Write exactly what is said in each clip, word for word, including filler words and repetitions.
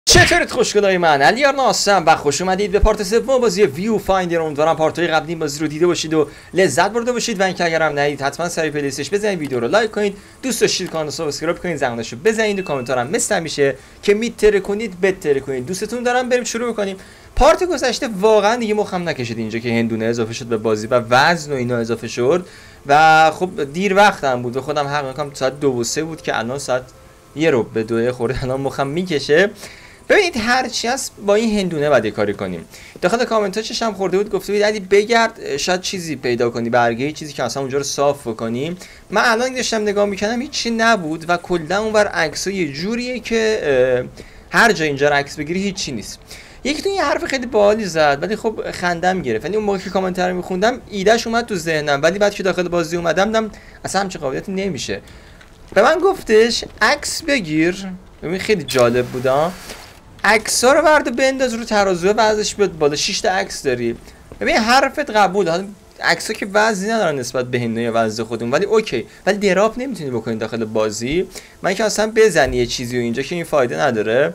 چطورید خوشگلای من؟ علیارنا هستم و خوش اومدید به پارت سوم بازی ویو فایندر. امیدوارم پارت‌های قبلی بازی رو دیده باشید و لذت برده باشید و اینکه اگرم ندید حتما سری پلیلیستش بزنید، ویدیو رو لایک کنید، دوست داشتید کانال رو سابسکرایب کنید، زنگوله‌شو بزنید و کامنت‌ها هم مثل همیشه که میتره کنید بتره کنید. دوستتون دارم. بریم شروع کنیم. پارت گذشته واقعا دیگه مخم نکشید اینجا که هندونه اضافه شد به بازی و وزن و اینا اضافه شد و خب دیر وقتم بود و خودم حق می‌کنم ساعت دو و سه بود که الان ساعت یه رو به دو خورده الان مخم میکشه. ببینید هرچی هست با این هندونه باید کاری کنیم. داخل کامنت ها چشم خورده بود گفته بود علی بگرد شاید چیزی پیدا کنی، برگه چیزی که اصلا اونجا رو صاف بکنیم. من الان داشتم نگاه میکنم هیچی نبود و کلا اونور عکس‌ها یه جوریه که هر جا اینجا عکس بگیری هیچی نیست. یکی تو یه حرف خیلی باحالی زد ولی خب خندم گرفت. یعنی اون موقع که کامنت رو میخوندم ایدهش اومد تو ذهنم ولی بعد که داخل بازی اومدم دیدم اصلا همچین قابلیتی نمیشه. به من گفتش عکس بگیر. ببین خیلی جالب بود ها. عکس‌ها رو برد بنداز رو ترازو وزنش بیاد بالا. شش تا عکس داری. ببین حرفت قبول. حالا عکس‌ها که وزنی ندارن نسبت به هندونه یا وزن خودمون ولی اوکی. ولی دراپ نمیتونی بکنی داخل بازی. من که اصلا بزنی یه چیزی و اینجا که این فایده نداره.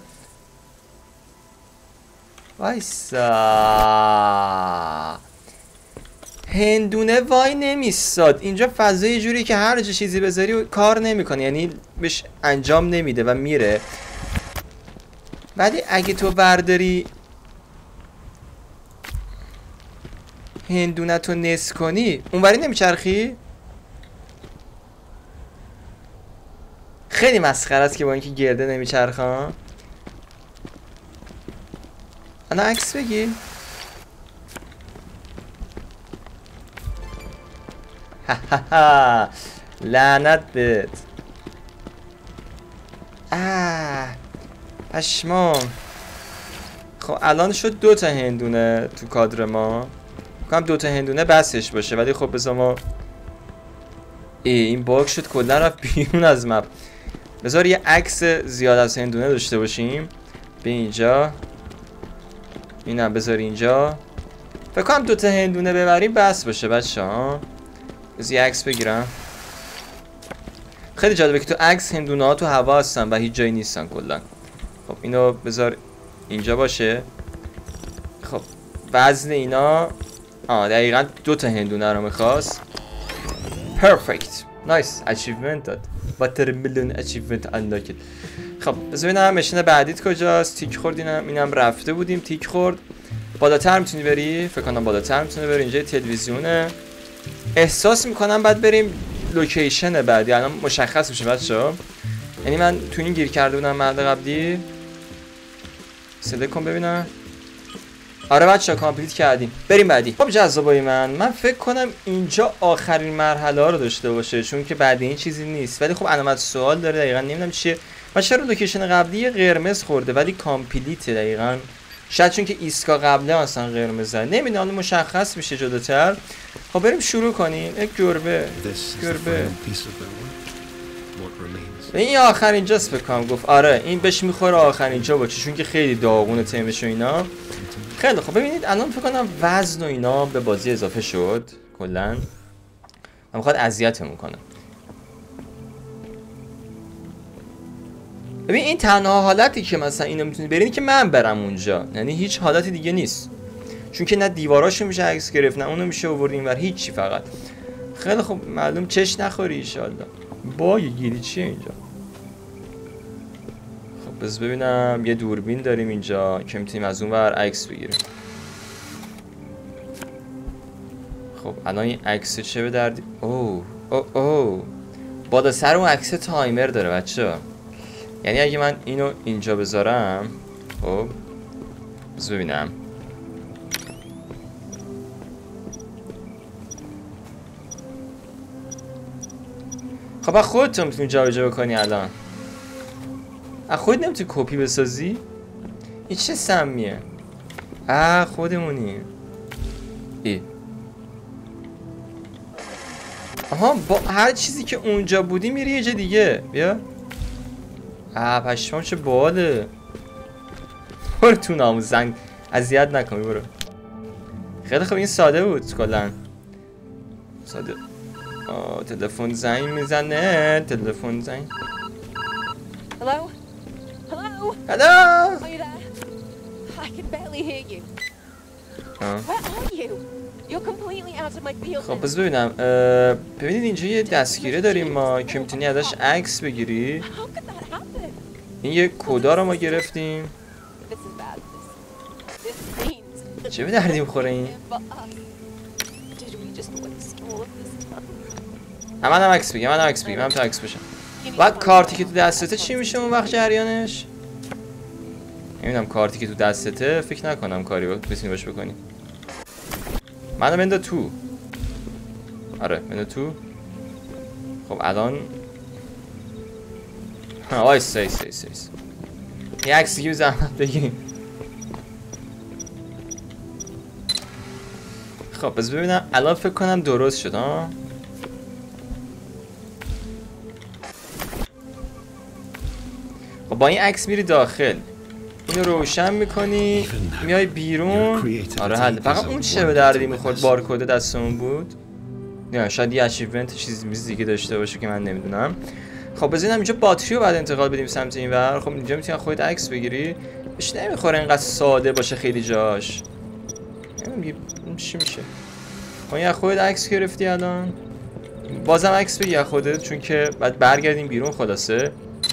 وایسا هندونه وای نمیستاد. اینجا فضای جوری که هر جا چیزی بذاری کار نمیکنه، یعنی بهش انجام نمیده و میره. ولی اگه تو برداری هندونه تو نصف کنی اونوری نمیچرخی. خیلی مسخره است که با اینکه گرده نمیچرخه. انا عکس بگی. لعنت بهت. آه پشمام. خب الان شد دو تا هندونه تو کادر ما. میگم دو تا هندونه بسش باشه ولی خب بذار ما ای این باگ شد کلا رفت بیرون از مپ. بذار یه عکس زیاد از هندونه داشته باشیم. به اینجا اینم بذار اینجا. فکر کنم دو تا هندونه ببریم بس باشه بچه‌ها. بذار یه عکس بگیرم. خیلی جالبه که تو عکس هندونه ها تو هوا هستن و هیچ جایی نیستن کلا. خب اینو بذار اینجا باشه. خب وزن اینا آه دقیقا دو تا هندونه رو میخواست. پرفکت نایس اچیومنت داد. واتر میلیون اچیومنت انداکت. خب بذار ببینم ماشین بعدیت کجاست. تیک خورد. اینم اینم رفته بودیم تیک خورد. بالاتر میتونی بری. فکر کنم بالاتر میتونی بری. اینجا تلویزیونه. احساس میکنم بعد بریم لوکیشن بعدی. الان مشخص میشه بچه‌ها. یعنی من تو این گیر کرده بودم مرد قبلی. سلکت کن ببینم. آره بچه‌ها کامپلیت کردیم. بریم بعدی. خب جذابای من من فکر کنم اینجا آخرین مرحله ها رو داشته باشه چون که بعد این چیزی نیست. ولی خب علامت سوال داره دقیقاً نمیدونم چیه. من چرا لوکیشن قبلی قرمز خورده ولی کامپلیت دقیقاً. شاید چون که ایسکا قبله مثلا قرمزه. نمیدونم مشخص میشه جلوتر. خب بریم شروع کنیم. یک گربه. گربه. این آخر اینجاست فکر کنم گفت. آره این بهش میخوره آخر اینجا باشه چون که خیلی داغونه تیمش و اینا. خیلی خب ببینید الان فکر کنم وزن و اینا به بازی اضافه شد کلا. من میخواد اذیتمون کنه. ببین این تنها حالتی که مثلا اینو میتونی برین که من برم اونجا، یعنی هیچ حالتی دیگه نیست چون که نه دیواراشو میشه عکس گرفت نه اونو میشه آورد اینور هیچی. فقط خیلی خب معلوم چش نخوری ان شاء الله. با یه گیری چیه اینجا. خب بس ببینم یه دوربین داریم اینجا که میتونیم از اون ور عکس بگیریم. خب الان این عکس چه به دردی. اوه اوه اوه بالا سر اون عکس تایمر داره بچه‌ها. یعنی اگه من اینو اینجا بذارم خب بس ببینم. خب خودت میتونی جابجا بکنی الان. خودت نمیتونی کپی بسازی؟ این چه سمیه؟ آه خودمونی. ای آها با هر چیزی که اونجا بودی میری یه جا دیگه. بیا. آه پشمام چه باله. برو تو نامو زنگ اذیت نکنی برو. خیلی خوب این ساده بود کلا. ساده. آه تلفن زنگ میزنه. تلفن زنگ. Hello? Hello? هلو. Are you there? I can barely hear you. آه. Where are you? You're completely out of my field. خب now. بس ببینم ببینید اینجا یه دستگیره داریم ما که میتونی ازش عکس بگیری. How could that happen? این یه کدا رو ما گرفتیم. This is bad. This, this means چه به دردی میخوره این؟ for us. Did we just waste all of this time? من هم عکس بگیم، من هم عکس بگیم، من تو عکس بشم. You need بعد to کارتی find که تو دستته چی میشه اون وقت جریانش؟ نمیدونم کارتی که تو دستته فکر نکنم کاری بتونی باش بکنی. منو بنده تو. آره بنده تو. خب الان آی سی سی سی سی یه عکس دیگه زحمت بگیریم. خب بس ببینم الان فکر کنم درست شد ها. خب با این عکس میری داخل، اینو روشن میکنی میای بیرون. آره حل. فقط اون چه به دردی میخورد بارکد دستمون بود. نه شاید یه اچیومنت چیزی میز دیگه داشته باشه که من نمیدونم. خب بزنم اینجا باتری رو بعد انتقال بدیم سمت اینور. خب اینجا میتونی خودت عکس بگیری. بهش نمیخوره اینقدر ساده باشه خیلی جاش. نمیدونم چی میشه. خب یا خودت عکس گرفتی الان. بازم عکس بگیر خودت چون که بعد برگردیم بیرون خلاصه.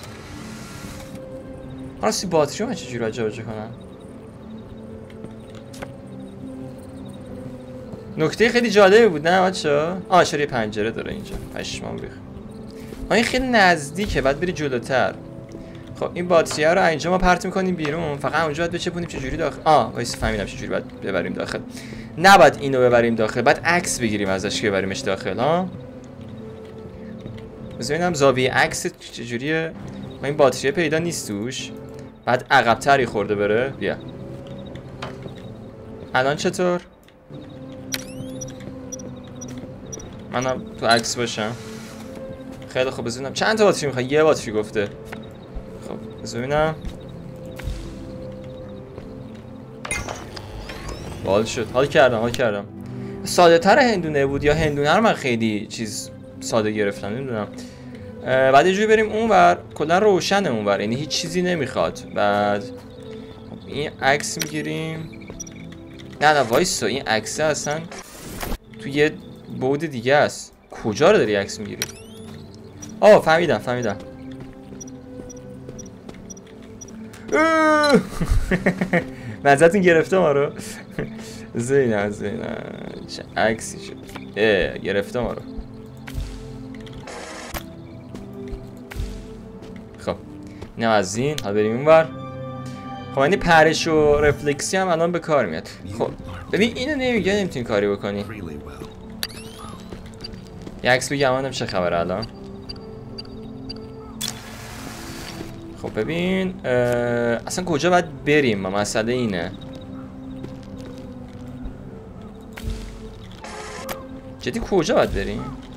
راستی باتری رو من چجوری باید جابجا کنم؟ نکته خیلی جالبی بود نه بچه‌ها؟ آه چرا یه پنجره داره اینجا. پشمام ریخت. آه این خیلی نزدیکه، بعد بری جلوتر. خب این باتری رو اینجا ما پرت می‌کنیم بیرون، فقط اونجا باید بچپونیم چجوری داخل. آه وایس فهمیدم چجوری باید ببریم داخل. نباید اینو ببریم داخل، بعد عکس بگیریم ازش که ببریمش داخل ها. ببینم زاویه عکس چجوریه. ما این باتری پیدا نیست توش. بعد عقب‌تری خورده بره. بیا. الان چطور؟ منم تو عکس باشم. خیلی خوب بزنم. چند تا باتری میخوای؟ یه باتری گفته. خب بذار ببینم. حال شد. حال کردم، حال کردم. ساده تر هندونه بود یا هندونه رو من خیلی چیز ساده گرفتم نمیدونم. بعد یه جوری بریم اونور، کلا روشنه اونور، یعنی هیچ چیزی نمیخواد. بعد این عکس میگیریم. نه نه وایسا، این عکس اصلا تو یه بود دیگه است. کجا رو داری عکس میگیری؟ آه فهمیدم فهمیدم. مزتون گرفته ما رو. زینه زینه چه عکسی شد. اه گرفته ما رو. خب اینم از این. حالا بریم اونور. خب این پرش و رفلکسی هم الان به کار میاد. خب ببین اینو نمیگه نمیتونی کاری بکنی. یه عکس بگم منم چه خبره الان. خب ببین اصلا کجا باید بریم ما، مسئله اینه. جدی کجا باید بریم؟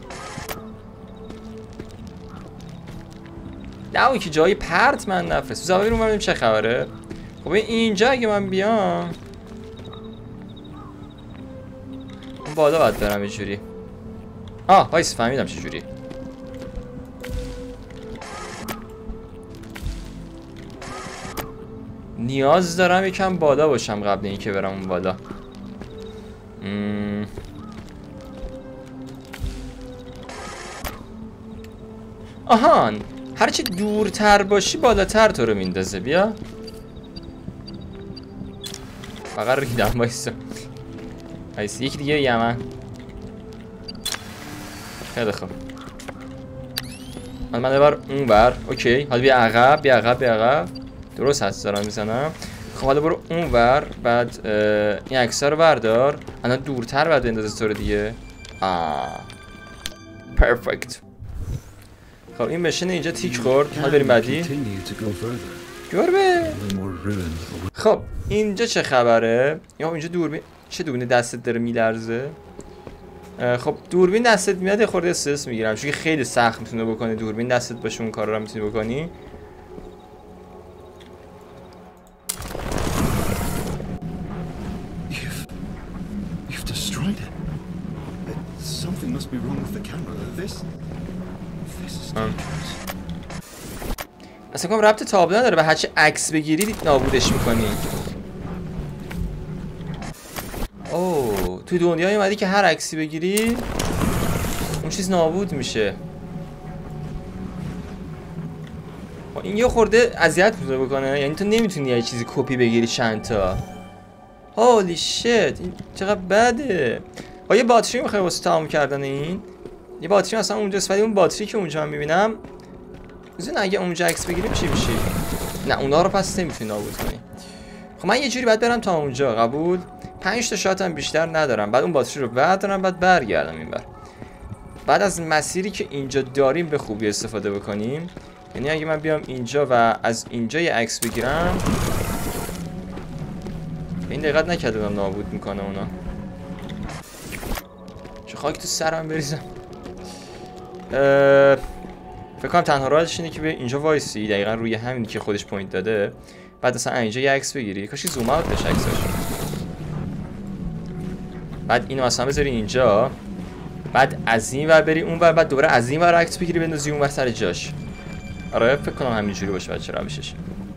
نه اون که جایی پرت من نفرست. بذار بریم ببینیم چه خبره. خب اینجا اگه من بیام اون بالا باید برم یه جوری. آه وایس فهمیدم چه جوری. نیاز دارم یکم بالا باشم قبل اینکه برم اون بالا. مم. آهان هرچی دورتر باشی بالاتر تو رو میندازه. بیا فقط ریدم بایستا. بایستا یکی دیگه یمن. خیلی خوب. حالا من ببر اون بر. اوکی حالا بیا عقب بیا عقب بیا عقب. درست هست دارم میزنم. خب حالا برو اون ور. بعد این عکس‌ها رو بردار. الان دورتر بعد بندازه تو رو دیگه. آه پرفکت. خب این ماشین اینجا تیک خورد. حالا بریم بعدی. گربه. خب اینجا چه خبره؟ یا اینجا دوربین چه دوربین دستت داره میلرزه؟ خب دوربین دستت میاد یه خورده استرس میگیرم چون خیلی سخت میتونه بکنه دوربین دستت باشه اون کارا رو میتونی بکنی. اصلا کنم ربط تابلو نداره، به هرچی عکس بگیری نابودش میکنی. اوه تو دنیای اومدی که هر عکسی بگیری اون چیز نابود میشه. این یه خورده اذیت میتونه بکنه، یعنی تو نمیتونی یه چیزی کپی بگیری چند تا. هولی شت، این چقدر بده. آ یه باتری میخوای واسه تمام کردن این؟ یه باتری مثلا اونجاست، ولی اون باتری که اونجا من میبینم بزن اگه اونجا عکس بگیریم چی میشه؟ نه اونا رو پس نمیتونی نابود کنی. خب من یه جوری باید برم تا اونجا، قبول؟ پنج تا شات هم بیشتر ندارم، بعد اون باتری رو بردارم، بعد برگردم اینور. بعد از مسیری که اینجا داریم به خوبی استفاده بکنیم. یعنی اگه من بیام اینجا و از اینجا یه عکس بگیرم، این دقیقت نکردم نابود میکنه اونا. چه خاک تو سرم بریزم. فکر کنم تنها راهش اینه که به اینجا وایسی دقیقا روی همینی که خودش پوینت داده، بعد اصلا اینجا یه عکس بگیری. کاشی زوم اوت بشه عکسش. بعد اینو اصلا بذاری اینجا، بعد از این ور بری اون ور، بعد دوباره از این ور عکس بگیری بندازی اون ور سر جاش. آره فکر کنم همینجوری باشه بچه روشش.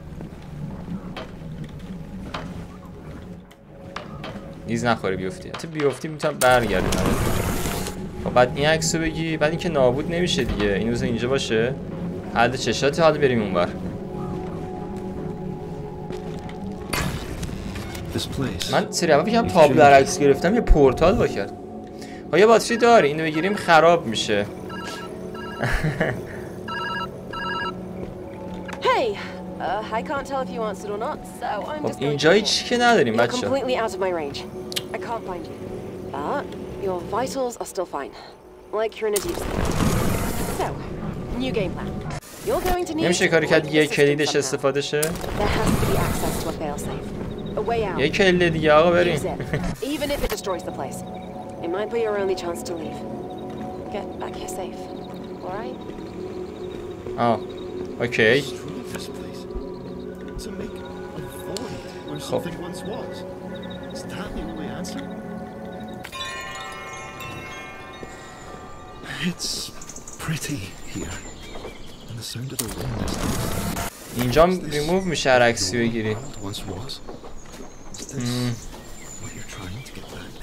نیز نخوری بیفتی. حتی بیفتی میتونم برگردیم. خب بعد این عکسو بگی، بعد اینکه نابود نمیشه دیگه. این روز اینجا باشه. حد چشاتی حالا بریم اونور. من سری اول بگم تابلو عکس گرفتم یه پورتال با کرد. ها یه باتری داره، اینو بگیریم خراب میشه. Hey, uh, I can't tell if you answered or not, so I'm just خب اینجا هیچ که نداریم You're بچه. completely out of my range. I can't find you. But your vitals are still fine. Like you're in a deep sleep. So, new game plan. You're going to need نمیشه کاری کرد یه کلیدش استفاده شه؟ There has to be access to a failsafe. A way out. یه کلید دیگه آقا بریم. Use it, even if it destroys the place. It might be your only chance to leave. Get back here safe. All right? آه. اوکی. This place to make a void where something once was. Is that the only answer? It's pretty here, and the sound of the wind is nice. اینجا ریموو میشه هر عکسی بگیری. Once was. Is this what you're trying to get back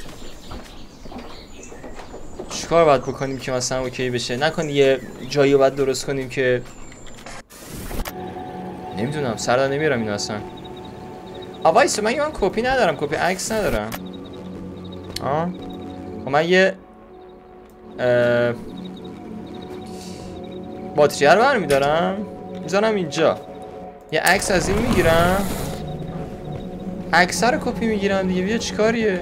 to? چیکار باید بکنیم که مثلا اوکی بشه؟ نکن یه جایی رو باید درست کنیم که نمیدونم سر در نمیرم اینو اصلا. آوایسو من من کپی ندارم، کپی عکس ندارم. آه و من یه باتری رو برمیدارم میذارم اینجا، یه عکس از این میگیرم، عکس رو کپی میگیرم دیگه. بیا چیکاریه؟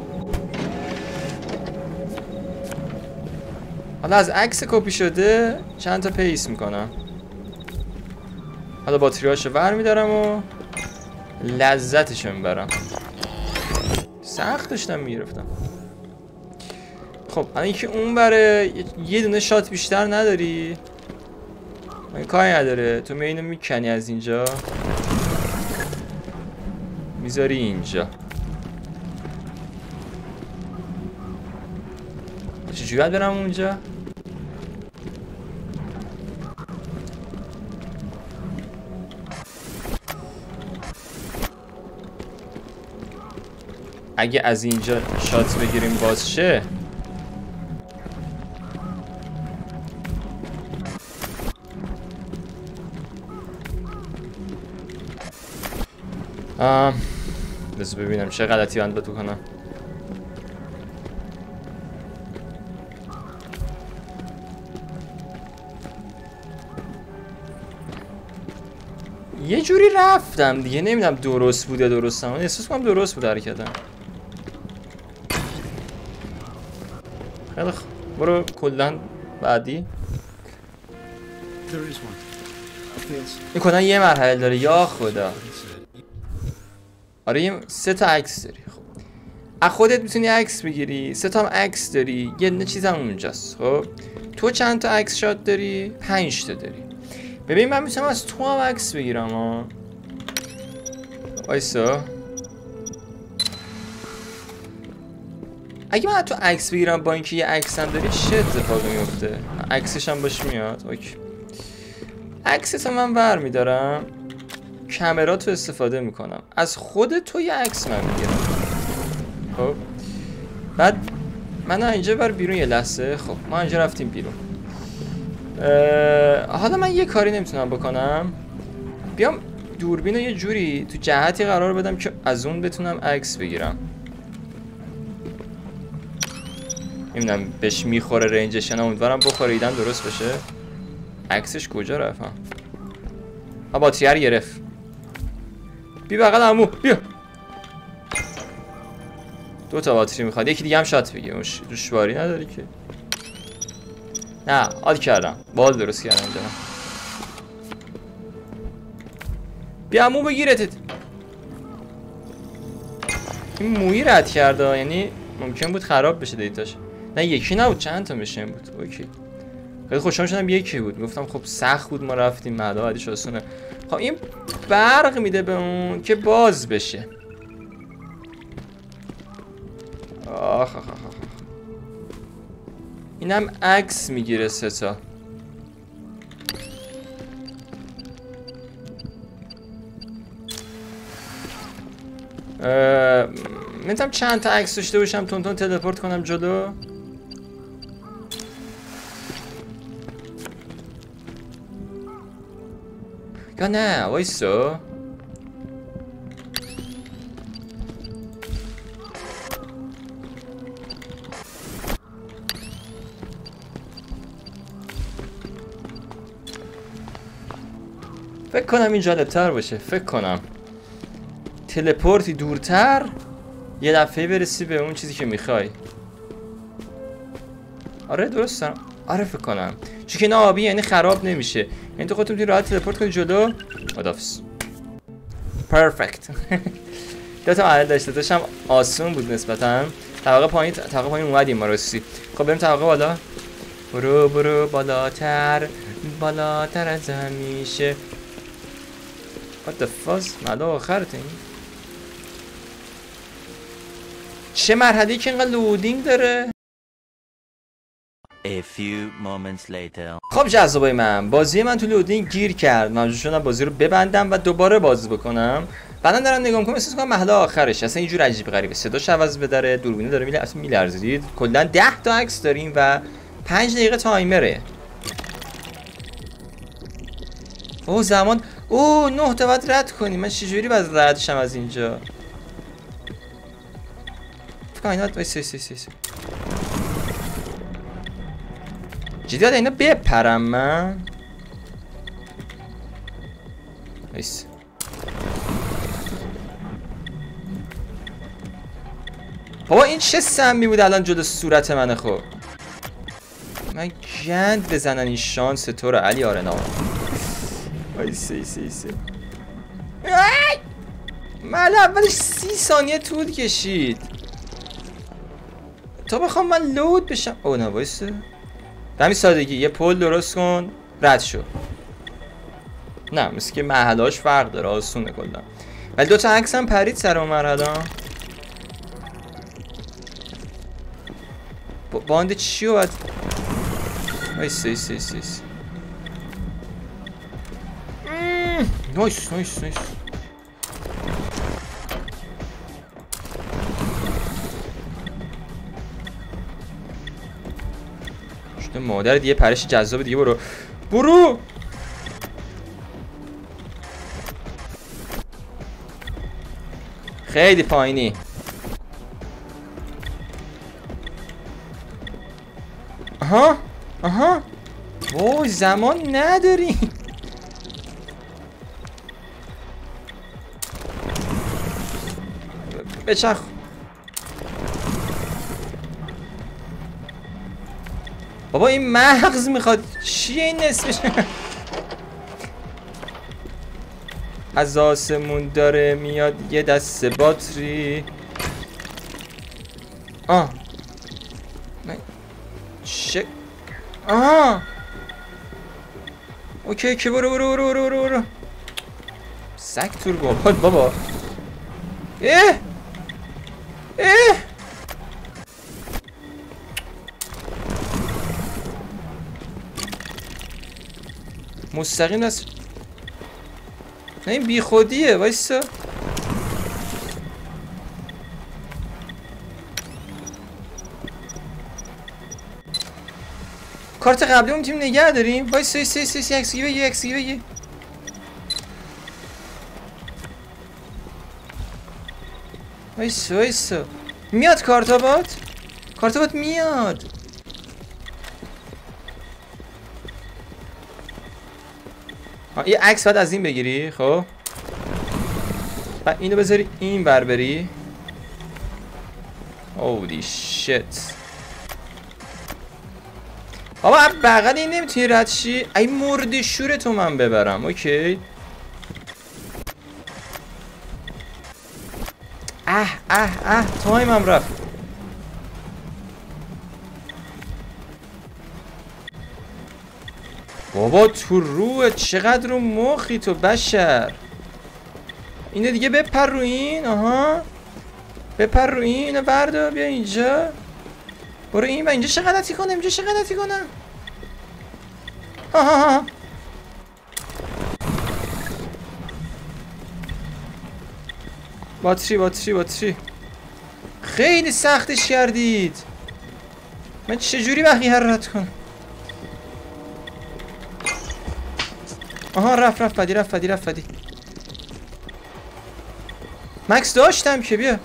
حالا از عکس کپی شده چند تا پیس میکنم. حالا باتریاشو ور میدارم و لذتشو میبرم. سخت داشتم میگرفتم. خب الان اینکه اون بره یه دونه شات بیشتر نداری، این کاری نداره. تو اینو میکنی از اینجا میذاری اینجا. چجوری باید برم اونجا؟ اگه از اینجا شات بگیریم باز شه. آه بذار ببینم چه غلطی من باید بکنم. یه جوری رفتم دیگه، نمیدونم درست بوده درستم، من احساس کنم درست بود حرکتم. خیلی خوب برو کلن بعدی. این کلن یه مرحله داره یا خدا. آره یه سه تا عکس داری. خب از خودت میتونی عکس بگیری، سه تا هم عکس داری، یه نه چیزم اونجاست. خب تو چند تا عکس شات داری؟ پنج تا داری. ببین من میتونم از تو هم عکس بگیرم ها. وایسا اگه من تو عکس بگیرم با اینکه یه عکس هم داری چه اتفاقی میفته؟ عکسش هم باش میاد. اوکی عکستو من ور میدارم، کامراتو استفاده میکنم، از خود تو یه عکس من میگیرم. خب بعد من اینجا بر بیرون یه لحظه. خب ما اینجا رفتیم بیرون. حالا من یه کاری نمیتونم بکنم، بیام دوربین رو یه جوری تو جهتی قرار بدم که از اون بتونم عکس بگیرم. نمیدونم بهش میخوره رنجش نه، امیدوارم بخوره، ایدم درست بشه. عکسش کجا رفت؟ ها باتری رو گرفت. بی بغل عمو بیا. دو تا باتری میخواد، یکی دیگه هم شات بگیر. دشواری نداری که. نه حال کردم، بال درست کردم جناب. بیا عمو بگیرتت. این مویی رد کرده، یعنی ممکن بود خراب بشه دیتاش. نه یکی نبود، چند تا مشین بود. اوکی خیلی خوشحال شدم یکی بود. گفتم خب سخت بود ما رفتیم، مدا بعدش آسونه. خب این برق میده به اون که باز بشه. آخ آخ آخ آخ. اینم عکس میگیره سه تا. میتونم چند تا عکس داشته باشم تون تون تلپورت کنم جلو. یا نه وایسا. فکر کنم این جالبتر باشه. فکر کنم تلپورتی دورتر یه دفعه برسی به اون چیزی که میخوای. آره درست دارم. آره فکر کنم چون که اینا آبی یعنی خراب نمیشه، یعنی تو خودت میتونی راحت تلپورت کنی جلو. خدافظ. پرفکت. دو تا عدد داشته، داشتم آسون بود نسبتا. طبقه پایین طبقه پایین اومدیم ما راستی. خب بریم طبقه بالا. برو برو بالاتر، بالاتر از همیشه. What the fuck؟ مالا آخرت این چه مرحله‌ای که اینقدر لودینگ داره؟ A few moments later. خب جذابای من، بازی من تو لودینگ گیر کرد. مجبور شدم بازی رو ببندم و دوباره بازی بکنم. بعدن دارم نگاه می‌کنم احساس کنم مرحله آخرش اصلا یه جور عجیب غریبه. صداش عوض بداره، دوربینه داره میله، اصلا میلرزید. کلا ده تا عکس داریم و پنج دقیقه تایمره. اوه زمان، اوه نه تا باید رد کنیم. من چجوری باید رد شم از اینجا؟ فکر کنم وای سی سی سی سی جدی باید اینا بپرم من. ایس بابا این چه سمی بود الان جلو صورت منه. خب من گند بزنن این شانس تو رو علی آرنا. وای سی سی سی من اولش سی ثانیه طول کشید تا بخوام من لود بشم. او نه وایسته به همین سادگی یه پل درست کن رد شو. نه مثل که مرحله‌اش فرق داره، آسونه کلا. ولی دوتا عکس هم پرید سر اون مرحله. بانده چیو باید وای سی سی سی سی نایس نایس نایس. شده مادر دیگه پرش جذاب دیگه. برو برو. خیلی پایینی. آها آها وای زمان نداری. بچخ. بابا این مغز میخواد چیه این نصفش؟ از آسمون داره میاد یه دست باتری. آه چه آه اوکی که برو برو برو برو برو برو سگ تور بابا بابا. اه اه مستقیم دست. نه این بی خودیه. وایسا. کارت قبلی اون تیم نگه داریم. وایسا سی سی سی اکس بگی اکس بگی. وایسا وایسا میاد کارتابات. کارتابات میاد. یه عکس بعد از این بگیری. خب بعد اینو بذاری این بر بری. اولی شت. بابا بغل این نمیتونی رد شی. ای مرد شورتو من ببرم. اوکی. اه اه اه تایمم رفت. بابا تو روه چقدر رو مخی تو بشر. اینو دیگه بپر رو این. آها بپر رو این. اینو بردار بیا اینجا. برو این و اینجا چه غلطی کنم. اینجا چه غلطی کنم. آها باتری باتری باتری. خیلی سختش کردید. من چجوری وقتی حرارت کنم. آها رفت رفت فدی رفت فدی رفت فدی. مکس داشتم که بیا.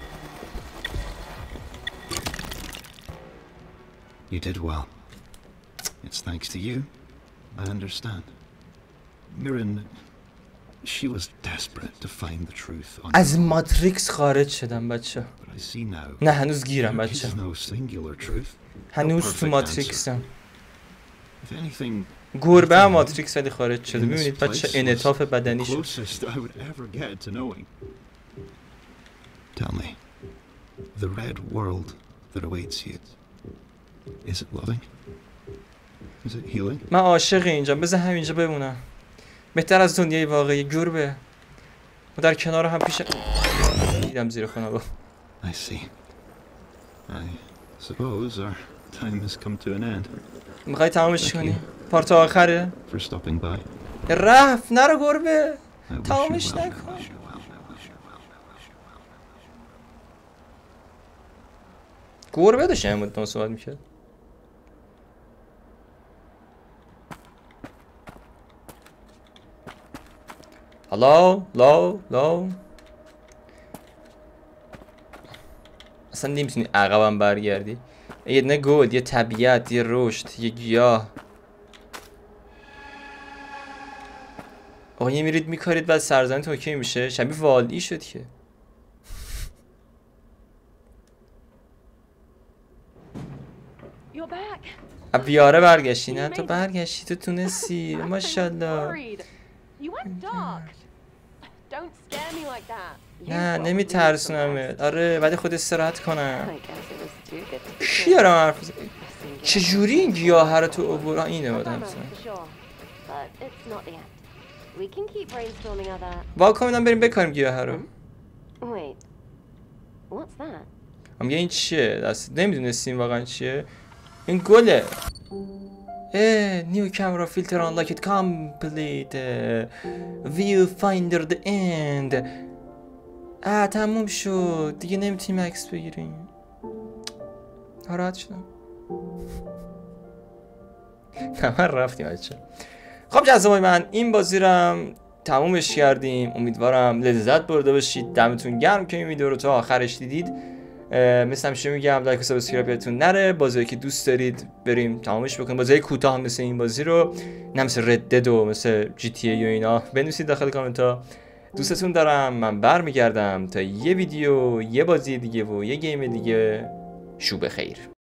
You did well. It's thanks to you. I understand. Mirren, she was desperate to find the truth on. از ماتریکس خارج شدم بچه. But I see now. نه هنوز گیرم There بچه. is no singular truth. هنوز No تو perfect ماتریکسم. answer. If anything, گربه هم ماتریکس ولی خارج شده. in this ببینید بچه place was انعطاف the بدنی شد. closest I would ever get to knowing. Tell me, the red world that awaits you, is it loving? Is it healing? من عاشق اینجا. بذار همینجا بمونم. بهتر از دنیای واقعی. گربه و در کنار هم پیش دیدم زیر خونه با. I see. I suppose our time has come to an end. میخوای تمامش کنی؟ پارت آخره؟ For stopping by. رفت نرو گربه. I wish you تمامش well. نکن. I wish you well. I wish you well. I wish you well. گربه داشت این مدت صحبت میکرد. هلو لو لو. اصلا نمیتونی عقبم برگردی. یه دونه گود، یه طبیعت، یه رشد، یه گیاه. آقا یه میرید میکارید بعد سرزنیت اوکی میشه. شبیه والی شد که. You're back. بیاره برگشتی. نه تو برگشتی. تو تونستی. ماشاءالله. Worried. You went dark. Don't scare me like that. You نه probably نمی need some ترسونمت. آره ولی خود استراحت کنم. rest. I guess it was too good to be کی true. دارم حرف بزنم؟ Singular. چجوری این گیاه رو تو عبور اینه I بود don't know هم for sure, but it's not the end. We can keep brainstorming other. واکن میدم بریم بکاریم گیاه رو. Wait. What's that? هم این چیه؟ دست نمیدونستیم واقعا چیه. این گله. اه نیو کامرا فیلتر آن لایک ایت کامپلیت. ویو فایندر د اند. آه تموم شد. دیگه نمیتونیم عکس بگیریم. ناراحت شدم. نه من رفتیم بچه. خب جذابای من این بازی رم تمومش کردیم. امیدوارم لذت برده باشید. دمتون گرم که این ویدیو رو تا آخرش دیدید. مثل همیشه میگم لایک و سابسکرایب یادتون نره. بازی که دوست دارید بریم تمامش بکنیم. بازی کوتاه مثل این بازی رو نه مثل رد دد و مثل جی تی ای و اینا بنویسید داخل کامنت ها. دوستتون دارم. من برمیگردم تا یه ویدیو، یه بازی دیگه و یه گیم دیگه. شو بخیر.